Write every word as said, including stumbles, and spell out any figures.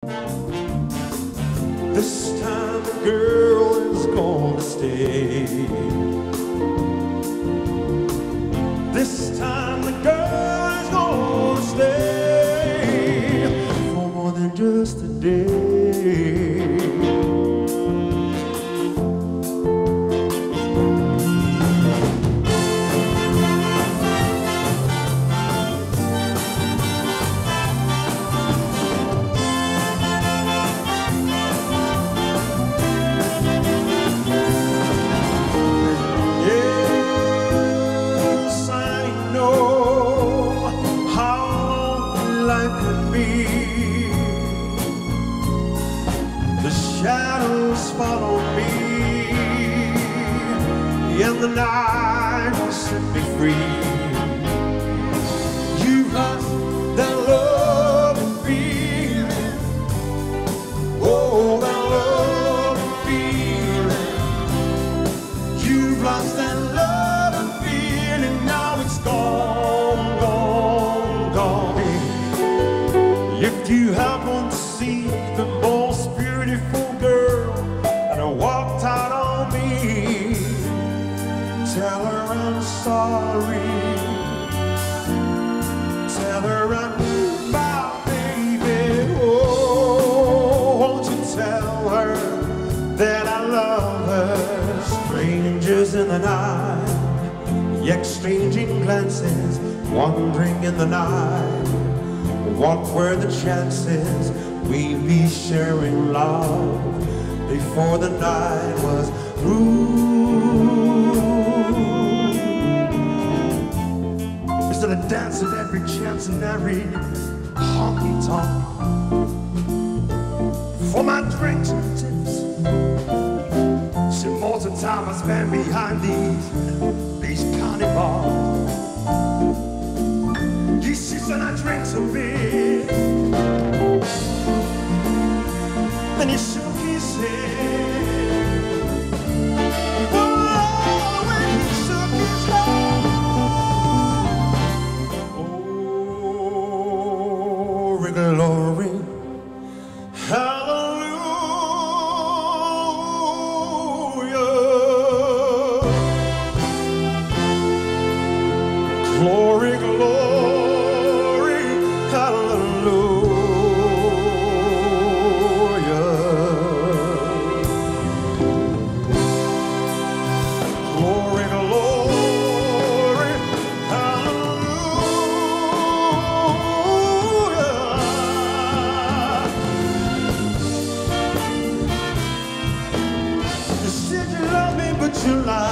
This time the girl is gonna stay. This time the girl is gonna stay for more than just a day. Shadows follow me, and the night will set me free. You've lost that love and feeling, oh, that love and feeling. You've lost that love and feeling, now it's gone, gone, gone. If you happen to see the most beautiful girl and walked out on me, tell her I'm sorry. Tell her I'm my baby. Oh, won't you tell her that I love her? Strangers in the night, exchanging glances, wandering in the night. What were the chances we'd be sharing love before the night was through? Instead of dancing every chance and every honky-tonk for my drinks and tips, see, most of the time I spend behind these these county bars. He sits and I drink so big, and he shook his head. Oh, when he shook his head. Oh, glory, hallelujah. Glory, glory, hallelujah. Glory, glory, hallelujah. You said you love me, but you lied.